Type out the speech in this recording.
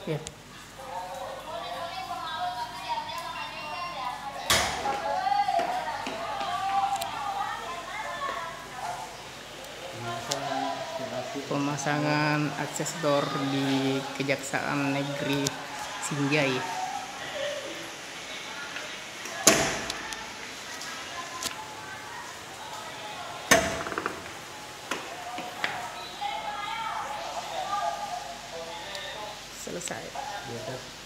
Ya. Pemasangan akses door di Kejaksaan Negeri Sinjai. Selesai.